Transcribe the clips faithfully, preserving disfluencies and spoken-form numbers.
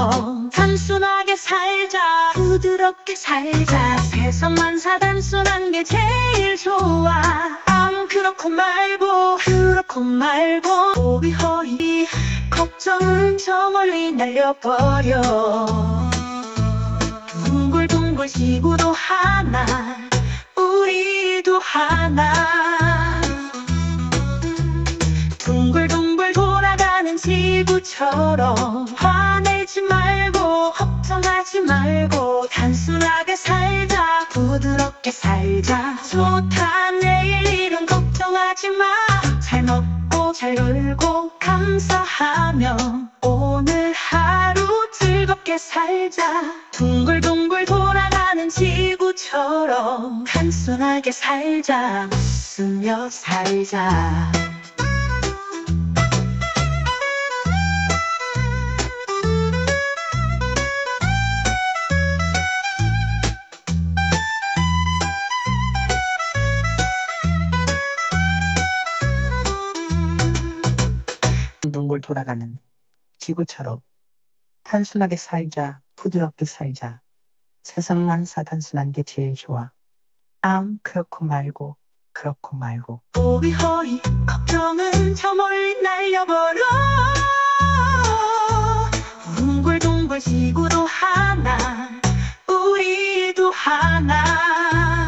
지구처럼 단순하게 살자, 부드럽게 살자. 세상 만사 단순한 게 제일 좋아. 아무 그렇고 말고 그렇고 말고 호비호비 걱정은 저 멀리 날려버려. 둥글둥글 지구도 하나, 우리도 하나. 둥글둥글 돌아가는 지구처럼 화내지 말고 걱정하지 말고 단순하게 살자, 부드럽게 살자. 좋다 내일 일은 걱정하지 마. 잘 먹고 잘 놀고 감사하며 오늘 하루 즐겁게 살자. 둥글둥글 돌아가는 지구처럼 단순하게 살자, 웃으며 살자. 둥글 돌아가는 지구처럼 단순하게 살자, 부드럽게 살자. 세상 만사 단순한 게 제일 좋아. 암 그렇고 말고 그렇고 말고 호비호비 걱정은 저 멀리 날려버려. 둥글둥글 지구도 하나, 우리도 하나.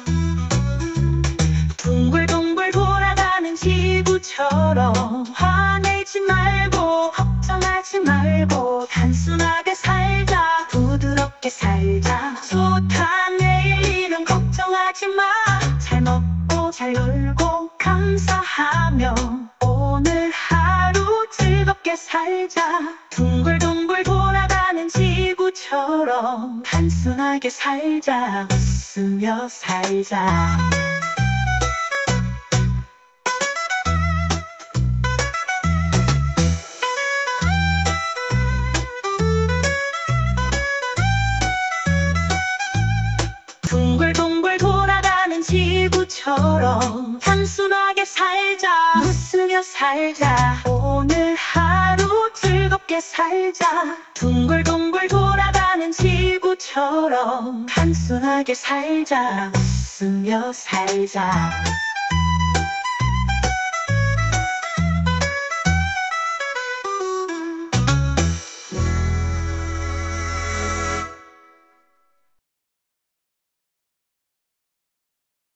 둥글둥글 돌아가는 지구처럼 화내지 말고 걱정하지 말고 단순하게 살자, 부드럽게 살자. 좋다 내일 일은 걱정하지 마. 잘 먹고 잘 놀고 감사하며 오늘 하루 즐겁게 살자. 둥글둥글 돌아가는 지구처럼 단순하게 살자, 웃으며 살자. 둥글둥글 돌아가는 지구처럼 단순하게 살자, 웃으며 살자. 오늘 하루 즐겁게 살자. 둥글둥글 돌아가는 지구처럼 단순하게 살자, 웃으며 살자.